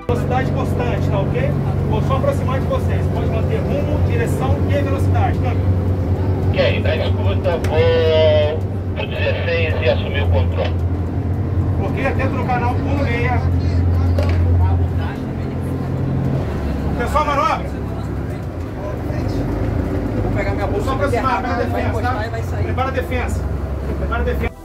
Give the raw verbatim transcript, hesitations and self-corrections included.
Velocidade constante, tá ok? Vou só aproximar de vocês. Pode manter rumo, direção e velocidade. Câmbio. Ok, na escuta, vou pro dezesseis e assumir o controle. Ok, atento no canal um seis. Pessoal, manobra. Vou pegar minha bolsa. Vou só aproximar, prepara a vai defesa, encostar tá? e vai sair. Prepara a defesa. Prepara a defesa.